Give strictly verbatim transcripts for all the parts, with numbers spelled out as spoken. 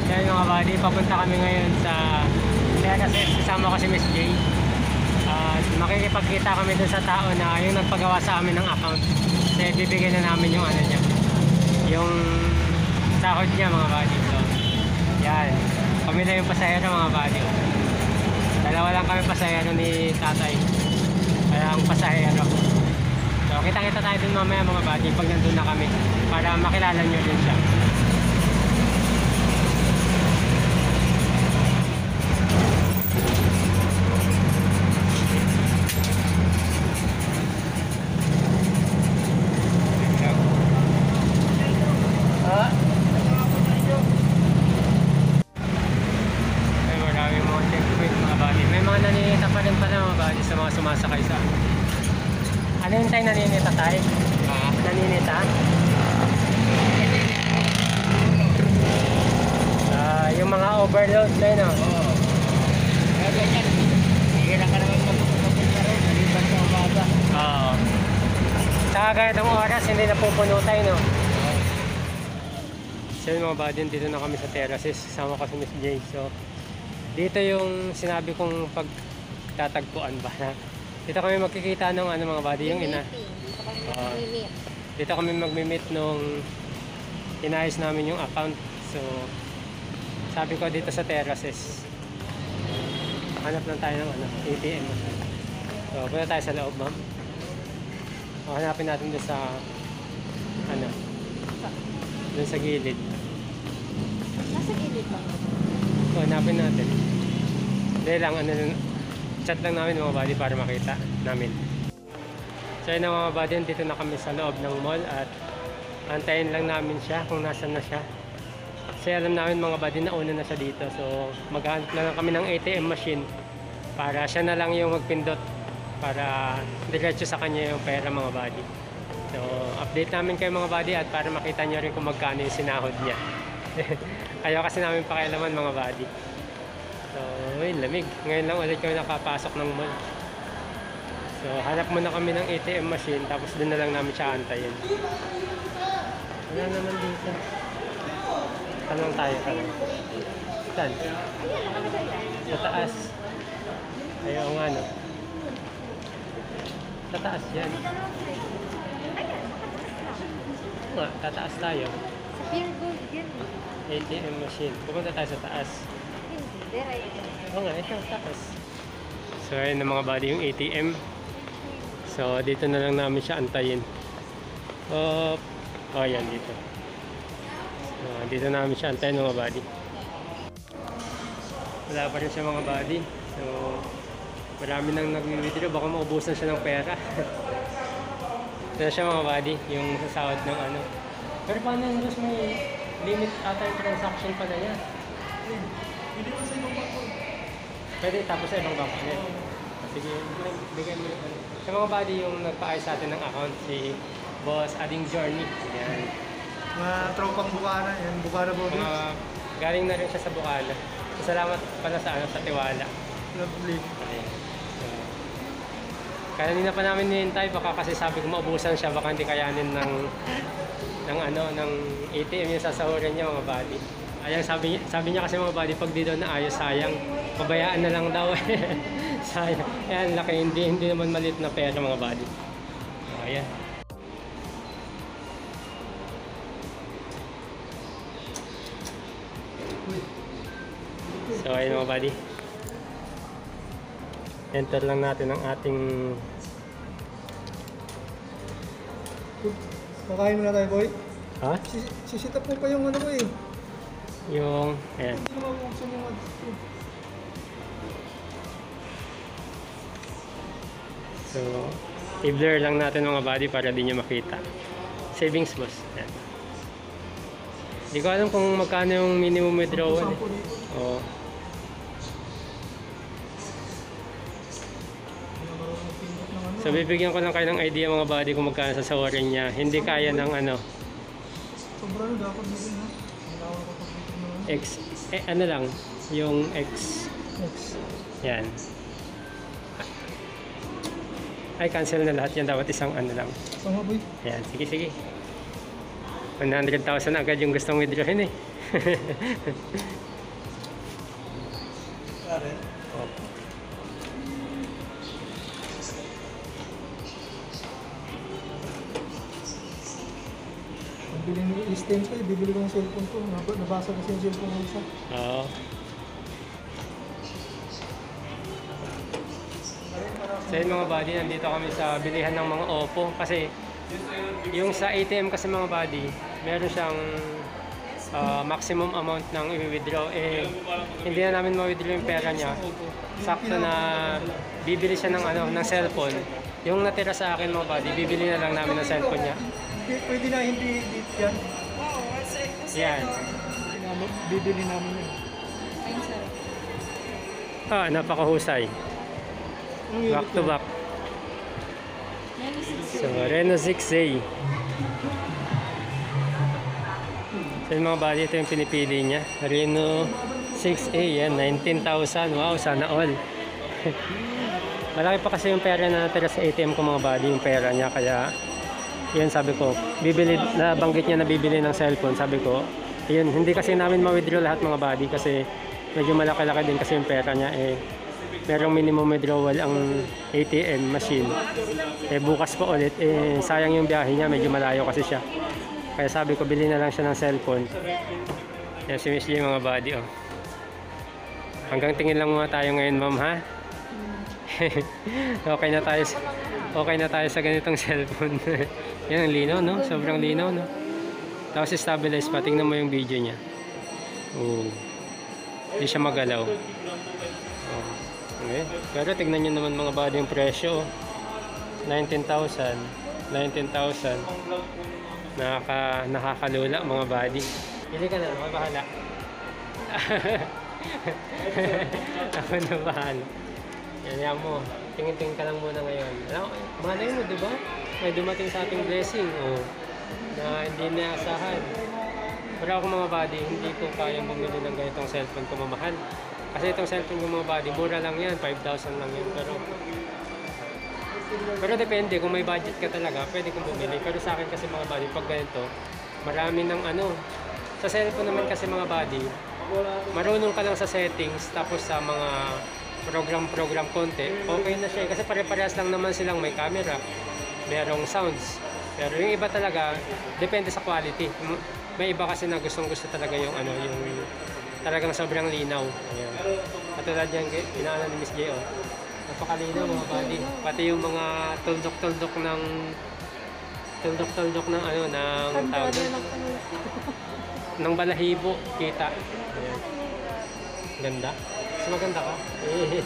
Yan mga buddy, papunta kami ngayon sa Terraces. Kasama ko si Miss J. At uh, makikipagkita kami dun sa tao na yung nagpagawa sa amin ng account. Kasi bibigyan na namin yung ano niya, yung sahod niya mga buddy. So, yan. Kami na yung pasahero mga buddy. Dalawa lang kami pasahero ni tatay. Kaya ang pasahero. So, kita-kita tayo dun mamaya mga buddy pag nandun na kami. Para makilala nyo din siya. Sa mga sumasakay sa ano yung tayo naninita tayo? Ah, naninita? Ah, yung mga overload na yun, oh. Oo. Kaya ganyan, hihira ka naman magpapapapit na rin, naliban sa umaga. Oo. Saka ganitong oras, hindi napupuno tayo, no? Oo. So yun mga buddy, dito na kami sa Terraces, kasama ko si Miss J. So, dito yung sinabi kong pag tatagpuan ba na dito kami magkikita ng ano mga buddy, yung ina uh, dito kami magmi-meet nung inayos namin yung account. So sabi ko dito sa Terraces hanap lang tayo ng ano, A T M. So punta tayo sa loob ma'am, o hanapin natin doon sa ano, doon sa gilid. Nasa gilid ba? O hanapin natin, hindi lang ano, chat lang namin mga buddy para makita namin. So yun na mga buddy, dito na kami sa loob ng mall at antayin lang namin siya kung nasan na siya. Kasi alam namin mga buddy na una na siya dito. So maghanap lang kami ng A T M machine para siya na lang yung magpindot para diretso sa kanya yung pera mga buddy. So update namin kayo mga buddy at para makita nyo rin kung magkano yung sinahod niya. Kaya kasi namin pakialaman mga buddy. So, ayun, lamig. Ngayon lang ulit kami nakapasok ng mall. So, hanap muna kami ng A T M machine, tapos doon na lang namin siya antayin. Wala naman dito. Tanong tayo, tanong. Saan? Sa taas. Ayaw nga, no? Sa taas yan. Nga, tataas tayo. Sa Pure Gold yan. A T M machine. Pupunta tayo sa taas. Oo nga, ito, taas. So, ayun na mga buddy yung A T M. So, dito na lang namin siya antayin. Oh, oh yan, dito. So, dito namin siya antayin mga buddy. Wala pa rin siya mga buddy. So, marami nang nag-withdraw. Baka maubusan siya ng pera. Ito na siya mga buddy, yung sasahod ng ano. Pero paano yung mas may limit ata yung transaction pala yan? Hindi ko sa ibang bangko. Pwede tapos sa ibang bangko ulit. Sige, bigyan mo yung ano. Sa mga buddy yung nagpa-ayos sa atin ng account, si Boss Ading Journey. Yan. Mga tropang Bukana yan, Bukana Bobby. Uh, galing na rin siya sa Bukana. So, salamat pala sa ano, sa tiwala. Lovely. Okay. So, kanina pa namin nihintay, baka kasi sabi ko maubusan siya, baka hindi kayanin ng ng ano, ng A T M yung sasahurin niya mga buddy. Ayan, sabi, sabi niya kasi mga buddy, pag di daw naayos, sayang. Pabayaan na lang daw. Sayang. Ayan, laki. Hindi, hindi naman maliit na pera mga buddy. So, ayan. So, ayan mga buddy. Enter lang natin ang ating... Kakain mo na tayo, boy. Ha? Sisitap mo pa yung ano ko eh. Yung... Ayan. Hindi ko mabuksan yung ads ko. So, i-blur lang natin mga buddy para di nyo makita. Savings boss. Ayan. Hindi ko alam kung magkano yung minimum withdrawal. Eh. Oo. So, bibigyan ko lang kayo ng idea mga buddy kung magkano sa sawarin niya. Hindi kaya ng ano. Sobrang dapat dito na. X, eh, ano lang, yung X. X. Yan. Ay, cancel na lahat yan. Dapat isang ano lang. Tama, boy. Yan, sige, sige. one hundred thousand agad yung gustong withdrawin eh. Pare. Opo. Ang bili ni Eastern ko, eh, bibili ko ng cellphone ko. Nab- Nabasa kasi yung cellphone ko isa. Oo. So yun mga buddy, nandito kami sa bilihan ng mga Oppo kasi yung sa A T M kasi mga buddy, meron siyang ah, maximum amount ng i-withdraw. Eh, hindi na namin ma-withdraw yung pera niya. Sakto na bibili siya ng, ano, ng cellphone. Yung natira sa akin mga buddy, bibili na lang namin ng cellphone niya. P- Pwede na hindi dito yan. Yan. Namin- Bibili namin yun. Ayun, sir. Ah, napakahusay. Ang unit Back to yan. back. Yan is So, Reno six A. So, yung mga buddy, ito yung pinipili niya. Reno six A, yan, nineteen thousand. Wow, sana all. Malaki pa kasi yung pera na natira sa A T M ko mga buddy, yung pera niya. Kaya, yun sabi ko, bibili, nabanggit niya na bibili ng cellphone. Sabi ko, yun, hindi kasi namin ma-withdraw lahat mga buddy kasi medyo malaki-laki din kasi yung pera niya. Eh, merong minimum withdrawal ang A T M machine. Eh, bukas pa ulit, eh, sayang yung biyahe niya, medyo malayo kasi siya. Kaya sabi ko, bili na lang siya ng cellphone. Yan si Miss J mga buddy, oh. Hanggang tingin lang muna tayo ngayon, ma'am, ha? okay na tayo, sa- okay na tayo sa ganitong cellphone. Yan, ang linaw, no? Sobrang linaw, no? Tapos stabilize pa, tingnan mo yung video niya. Oo. Hindi siya magalaw. Oh. Okay. Pero tignan nyo naman mga buddy yung presyo. nineteen thousand. nineteen thousand. Nakaka, nakakalula mga buddy. Pili ka na, ako bahala. Ako na bahala. Yan yan mo. Tingin-tingin ka lang muna ngayon. Alam, malay mo, di ba? May dumating sa ating blessing. Oh, na hindi naasahan. Pero ako mga buddy, hindi ko kayang bumili ng ganitong cellphone ko mamahal. Kasi itong cellphone ko mga buddy, mura lang yan, five thousand lang yan. Pero, pero depende, kung may budget ka talaga, pwede kong bumili. Pero sa akin kasi mga buddy, pag ganito, marami ng ano. Sa cellphone naman kasi mga buddy, marunong ka lang sa settings, tapos sa mga program-program konti, okay na siya. Kasi pare-parehas lang naman silang may camera, merong sounds. Pero yung iba talaga, depende sa quality. May iba kasi na gustong-gusto talaga yung ano, yung talagang sobrang linaw. Ayan. Katulad yan, inaano ni Miss J, oh. Napakalinaw mga buddy. Pati yung mga tuldok-tuldok ng tuldok-tuldok ng ano, ng tawag doon, ng balahibo, kita. Ayan. Ganda. Mas maganda ka? Eh.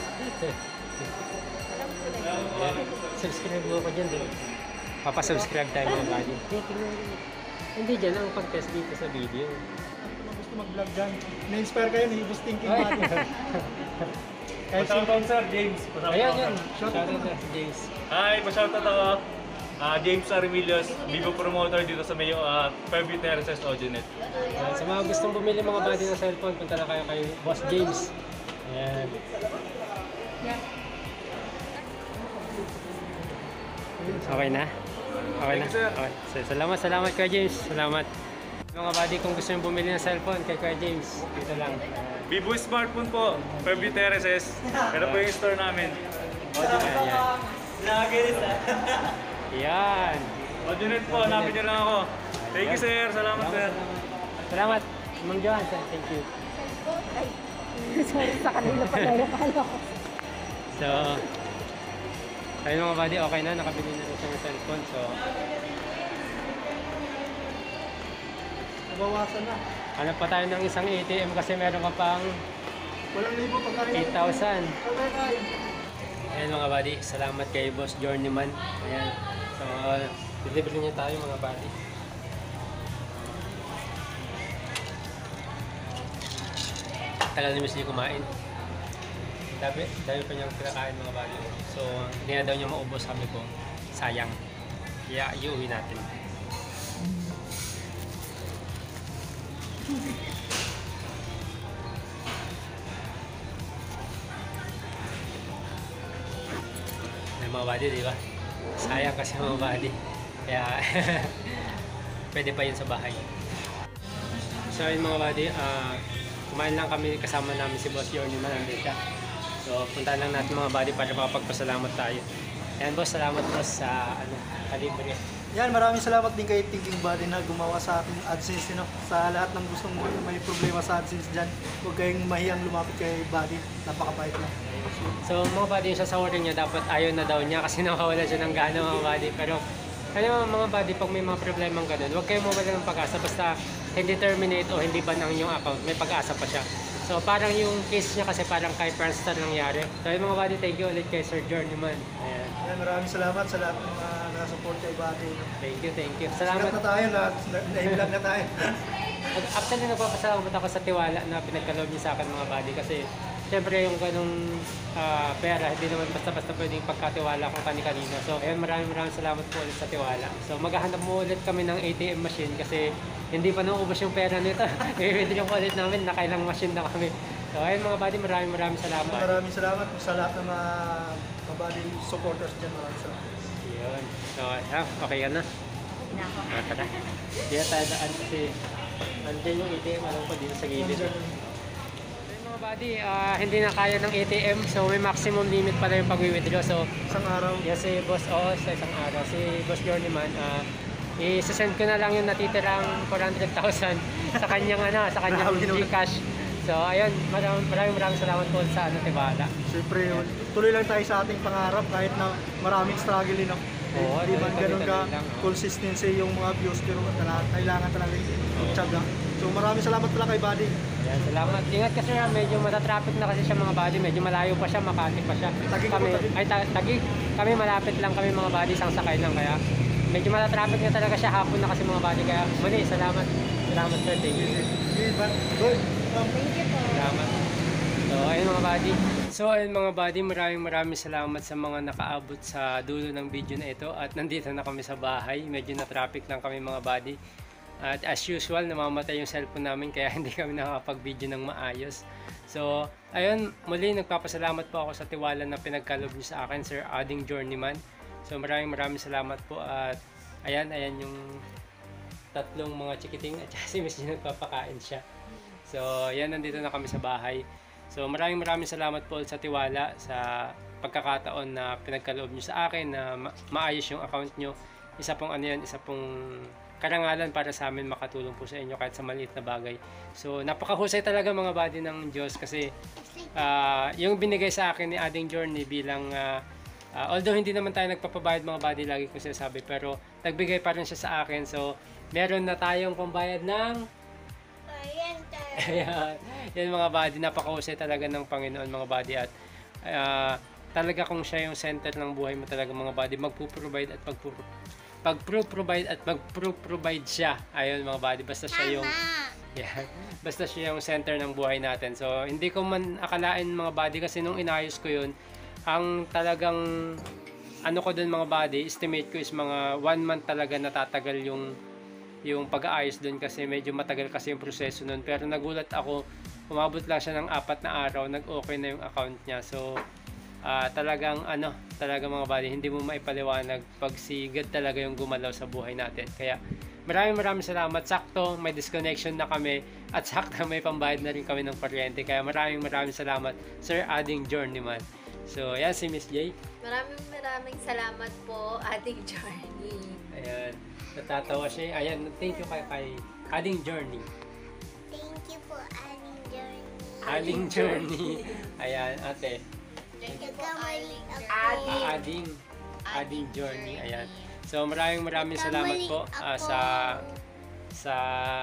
Ayan. Subscribe mo ako dyan, di ba? Papasubscribe tayo mga buddy. Hindi dyan ang pag-test dito sa video. Kung gusto mag-vlog dyan, na-inspire kayo ni Boss Thinking Mati. Kahit si Shoutout sir, James. Pasoutout Ayan ako. yun. Shoutout na si James. Hi, pa-shoutout ako. Ah, James Arimillos, Vivo Promoter dito sa may uh, Fairview Terraces, Ojonet. Ayan. Sa mga gustong bumili mga buddy ng cellphone, punta na kayo kay Boss James. Ayan. Okay na? Okay na? Thank you, sir. Okay. So, salamat, salamat kay James. Salamat. Mga buddy, kung gusto nyo bumili ng cellphone kay Kuya James, dito lang. Vivo Smartphone po, Fairview Terraces. Pero po yung store namin. Ayan. Ayan. Ojonet po, hanapin niyo lang ako. Thank you sir, salamat sir. Salamat. Ma'am Johan, sir. Thank you. Sorry, sa kanila pala yung kala ko. So, ayun mga buddy, okay na. Nakabili na rin siya ng cellphone. So, Nabawasan na. hanap pa tayo ng isang A T M kasi meron ka pang Walang libo pagkain. eight thousand. Pagkain. Ayan mga buddy, salamat kay Boss Journeyman. Ayan. So, deliver niya tayo mga buddy. Tagal ni Miss Lee kumain. Dami, dami pa niyang kinakain mga buddy. So, hindi na daw niya maubos, sabi ko. Sayang. Kaya iuwi natin. Ay, mga buddy, di ba? Sayang kasi mga buddy. Kaya, pwede pa yun sa bahay. So ayun mga buddy, ah, kumain lang kami kasama namin si Boss Journey man nandito siya. So punta lang natin mga buddy para makapagpasalamat tayo. Ayan boss, salamat boss sa ano, kalibre. Yan, maraming salamat din kay Thinking Buddy na gumawa sa ating AdSense. You know? Sa lahat ng gustong may problema sa AdSense dyan, huwag kayong mahiyang lumapit kay Buddy. Napakabait lang. So mga buddy, yung sasawarin niya dapat ayaw na daw niya kasi nakawala siya ng gana mga buddy. Pero ano mga buddy, pag may mga problemang ganun, huwag kayong mawala ng pag-asa basta hindi terminate o hindi ban ang inyong account, may pag-asa pa siya. So parang yung case niya kasi parang kay Franstar nangyari. So ayun mga buddy, thank you ulit kay Sir Journeyman. Ayan. Yan, maraming salamat sa lahat ng mga nakasupport kay Buddy. Thank you, thank you. Salamat Salamat. na tayo, na, na-vlog na tayo. Actually, nagpapasalamat ako sa tiwala na pinagkaloob niyo sa akin mga buddy kasi siyempre yung ganung ah, pera, hindi naman basta-basta pwedeng pagkatiwala kung kani-kanino. So, ayun, maraming maraming salamat po ulit sa tiwala. So, maghahanap mo ulit kami ng A T M machine kasi hindi pa nauubos yung pera nito. I-withdraw ko ulit namin, nakailang machine na kami. So, ayun mga buddy, maraming maraming salamat. Maraming salamat sa lahat ng mga mga Buddy supporters dyan. Maraming salamat. Yun. So, ah, okay ka na? Na ako. Ah, tara. Hindi na tayo daan kasi nandiyan yung A T M, alam ko dito sa gilid. Dyan. Ayun, mga buddy, ah, hindi na kaya ng A T M, so may maximum limit pala yung pag-withdraw. So, Isang araw. yes, si Boss, oo, sa isang araw, si Boss Journeyman, ah, i-send ko na lang yung natitirang four hundred thousand sa kanyang, ano, sa kanyang Grabe naman. Gcash. So, ayun, maraming maraming, maraming salamat po sa ano, tiwala. Siyempre, tuloy lang tayo sa ating pangarap kahit na maraming struggle din. No? Oo, Hindi man tuloy, ganun ka tuloy lang, oo. consistency yung mga views pero tala- kailangan talaga yung tiyaga. So maraming salamat pala kay Buddy. Ayan, salamat. Ingat kasi siya, medyo matatraffic na kasi siya mga buddy, medyo malayo pa siya, Makati pa siya. Taguig po, Kami, Taguig. ay, ta- Taguig. Kami malapit lang kami mga buddy, isang sakay lang kaya medyo matatraffic na talaga siya, hapon na kasi mga buddy, kaya muli, salamat. Salamat sir, thank you. Okay, ba- good. Um, Thank you po. Salamat. So, ayun mga buddy. So, ayun mga buddy, maraming maraming salamat sa mga nakaabot sa dulo ng video na ito. At nandito na kami sa bahay. Medyo na traffic lang kami mga buddy. At as usual, namamatay yung cellphone namin kaya hindi kami nakakapag-video ng maayos. So, ayun, muli nagpapasalamat po ako sa tiwala na pinagkalob niyo sa akin, Sir Ading Journeyman. So, maraming maraming salamat po. At ayan, ayan yung tatlong mga chikiting at si Miss G nagpapakain siya. So, yan, nandito na kami sa bahay. So, maraming maraming salamat po sa tiwala, sa pagkakataon na pinagkaloob nyo sa akin na ma- maayos yung account nyo. Isa pong ano yan, isa pong karangalan para sa amin makatulong po sa inyo kahit sa maliit na bagay. So, napakahusay talaga mga buddy ng Diyos kasi ah, yung binigay sa akin ni Ading Journey bilang ah, ah, although hindi naman tayo nagpapabayad mga buddy, lagi ko sinasabi, pero nagbigay pa rin siya sa akin. So, meron na tayong pambayad ng Ayan, yan mga buddy, napakahusay talaga ng Panginoon mga buddy at ah, talaga kung siya yung center ng buhay mo talaga mga buddy, magpo-provide at magpo pag-provide at magpo-provide siya. Ayun mga buddy, basta siya yung yan, basta siya yung center ng buhay natin. So hindi ko man akalain mga buddy kasi nung inayos ko yun, ang talagang ano ko dun mga buddy, estimate ko is mga one month talaga natatagal yung yung pag-aayos doon kasi medyo matagal kasi yung proseso nun. Pero nagulat ako, umabot lang siya ng apat na araw, nag-okay na yung account niya. So, uh, talagang ano, talaga mga buddy, hindi mo maipaliwanag pag si God talaga yung gumalaw sa buhay natin. Kaya maraming maraming salamat. Sakto, may disconnection na kami at sakto may pambayad na rin kami ng kuryente. Kaya maraming maraming salamat, Sir Ading Journeyman. So, yan si Miss J. Maraming maraming salamat po, ating Journey. Ayan, natatawa siya. Ayan, thank you kay, kay Ading Journey. Thank you po, Aling Journey. Ading Journey. Ayan, ate. Thank you po, Aling Ate. Ah, Ading. Ading Journey. Ayan. So, maraming maraming salamat po ah, sa sa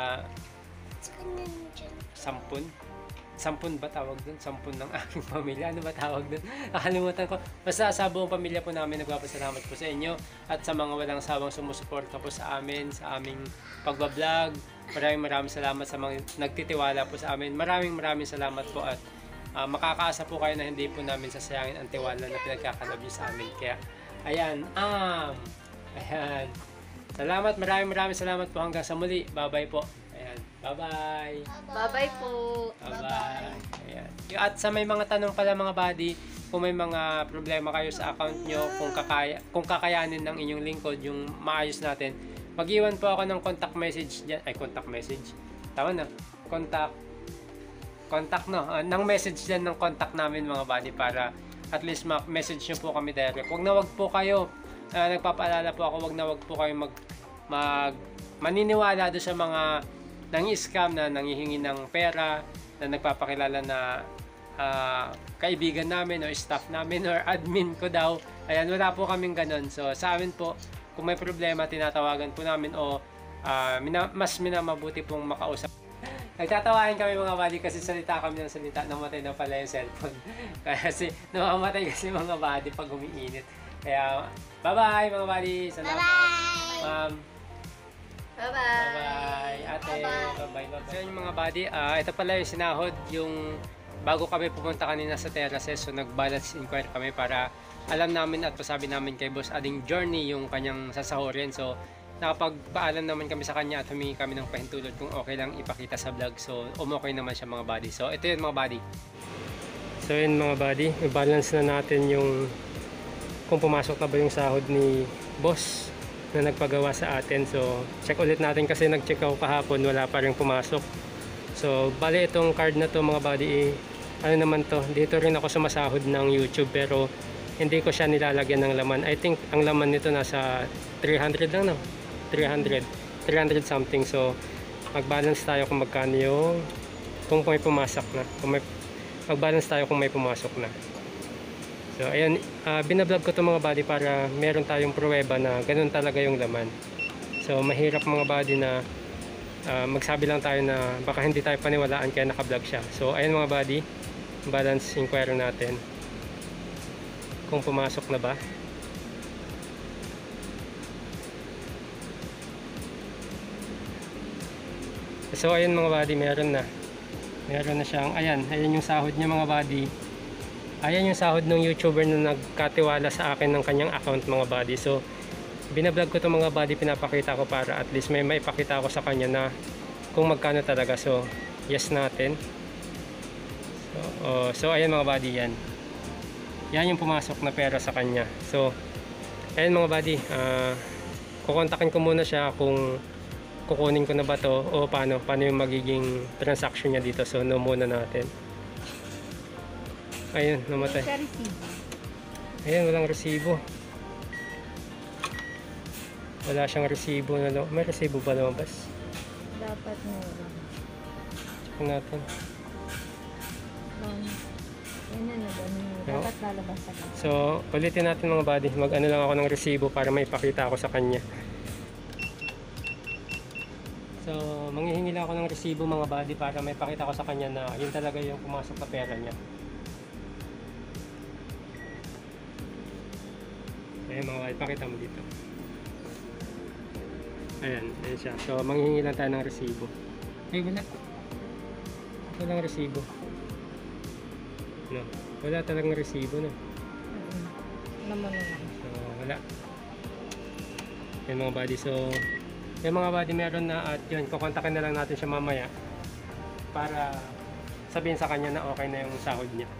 sampun. Sampun ba tawag dun? Sampun ng aking pamilya. Ano ba tawag dun? Nakalimutan ko. Basta sa buong pamilya po namin, nagpapasalamat po sa inyo at sa mga walang sawang sumusuporta po sa amin, sa aming pagbablog. Maraming maraming salamat sa mga nagtitiwala po sa amin. Maraming maraming salamat po at uh, makakaasa po kayo na hindi po namin sasayangin ang tiwala na pinagkakalob niyo sa amin. Kaya, ayan. Um, ayan. Salamat. Maraming maraming salamat po. Hanggang sa muli. Bye-bye po. Ayan. Bye-bye. Bye-bye po. Bye-bye. Ayan. At sa may mga tanong pala mga buddy, kung may mga problema kayo sa account nyo, kung, kakaya, kung kakayanin ng inyong lingkod, yung maayos natin, mag-iwan po ako ng contact message dyan, ay contact message, tama na, contact, contact no, uh, nang message din ng contact namin mga buddy para at least ma-message nyo po kami direct. Huwag na wag po kayo, uh, nagpapaalala po ako, wag na wag po kayo mag, mag maniniwala doon sa mga nang-scam na nanghihingi ng pera, na nagpapakilala na uh, kaibigan namin o staff namin or admin ko daw. Ayan, wala po kaming ganun. So sa amin po, kung may problema, tinatawagan po namin o uh, mina, mas minamabuti pong makausap. Nagtatawain kami mga buddy kasi salita kami ng salita, namatay na pala yung cellphone. Kasi namamatay kasi mga buddy pag umiinit. Kaya bye-bye mga buddy! Salamat! Bye-bye! Ma'am! Bye-bye! Bye-bye! Ate! Bye-bye! Bye-bye! So yun mga buddy, uh, ito pala yung sinahod, yung bago kami pumunta kanina sa terraces, so nag-balance inquiry kami para alam namin at pasabi namin kay Boss Ading Journey yung kanyang sasahurin. So nakapagpaalam naman kami sa kanya at humingi kami ng pahintulot kung okay lang ipakita sa vlog. So umokay naman siya mga buddy. So ito yun mga buddy. So yun mga buddy, i-balance na natin yung kung pumasok na ba yung sahod ni Boss na nagpagawa sa atin. So check ulit natin kasi nag-check ako kahapon, wala pa rin pumasok. So bali itong card na to mga buddy, eh, ano naman to, dito rin ako sumasahod ng YouTube pero hindi ko siya nilalagyan ng laman. I think ang laman nito nasa three hundred lang, no? three hundred something. So mag-balance tayo kung magkano yung kung may pumasok na, kung may mag-balance tayo kung may pumasok na. So ayan, uh, binablog ko to mga buddy para meron tayong pruweba na ganun talaga yung laman. So mahirap mga buddy na uh, magsabi lang tayo na baka hindi tayo paniwalaan kaya naka-vlog siya. So ayan mga buddy, balance inquiry natin kung pumasok na ba. So ayun mga buddy, meron na. Meron na siyang, ayan, ayan yung sahod niya mga buddy. Ayan yung sahod ng YouTuber na nagkatiwala sa akin ng kanyang account mga buddy. So binablog ko to mga buddy, pinapakita ko para at least may maipakita ko sa kanya na kung magkano talaga. So yes natin. So, oh, so ayan mga buddy, yan. Yan yung pumasok na pera sa kanya. So ayan mga buddy, uh, kukontakin ko muna siya kung kukunin ko na ba to o paano, paano yung magiging transaction niya dito. So no muna natin. Ayun, namatay. Ayun, walang resibo. Wala siyang resibo na lo. May resibo ba lumabas? Dapat meron. Check natin. Um, yan na na No? Dapat lalabas sa kanya. So ulitin natin mga buddy, mag ano lang ako ng resibo para may ipakita ako sa kanya. So manghihingi lang ako ng resibo mga buddy para may pakita ko sa kanya na yun talaga yung pumasok na pera niya. Ayan mga buddy, pakita mo dito. Ayan, ayan siya. So manghihingi lang tayo ng resibo. Ay wala. Walang resibo. No, wala talagang resibo na. Naman na lang. So wala. Yan mga buddy, so yung mga buddy meron na at yun, kukontakin na lang natin siya mamaya para sabihin sa kanya na okay na yung sahod niya.